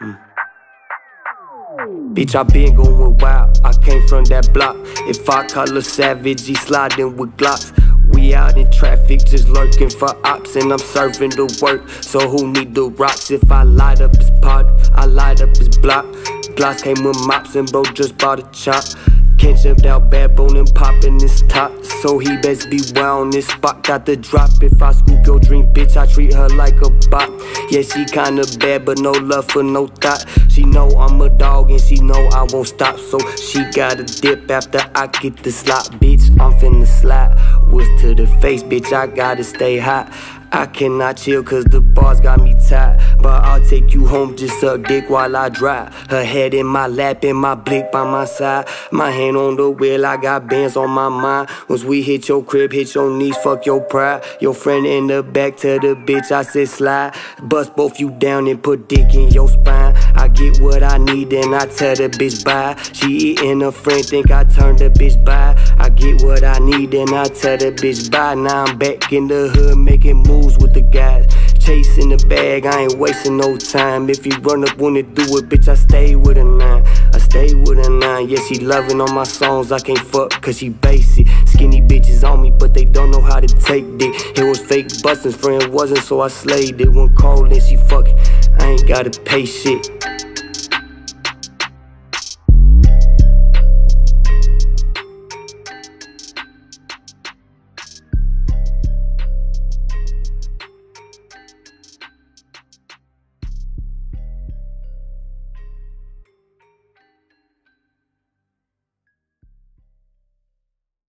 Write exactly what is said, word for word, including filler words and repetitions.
Mm. Bitch, I been going wild, I came from that block. If I call a savage, he sliding with Glocks. We out in traffic, just lurking for ops, and I'm serving the work, so who need the rocks? If I light up his pot, I light up his block. Glocks came with mops and bro just bought a chop. Can't jump out bad bone and poppin' his top, so he best be well on this spot. Got the drop, if I scoop your drink, bitch, I treat her like a bop. Yeah, she kinda bad, but no love for no thought. She know I'm a dog and she know I won't stop, so she gotta dip after I get the slot. Bitch, I'm finna slide, woods to the face, bitch, I gotta stay hot. I cannot chill cause the bars got me tied, but I'll take you home, just suck dick while I drive. Her head in my lap and my blick by my side. My hand on the wheel, I got bands on my mind. Once we hit your crib, hit your knees, fuck your pride. Your friend in the back, tell the bitch I said slide. Bust both you down and put dick in your spine. I get what I need and I tell the bitch bye. She eating her friend, think I turned the bitch by. I get what I need and I tell the bitch bye. Now I'm back in the hood making moves with the guys, chasing the bag, I ain't wasting no time. If he run up when it do it, bitch, I stay with a nine. I stay with a nine, yeah, she loving all my songs. I can't fuck cause she basic. Skinny bitches on me, but they don't know how to take dick. It was fake bustin', friend wasn't, so I slayed it. One call and she fucking, I ain't gotta pay shit.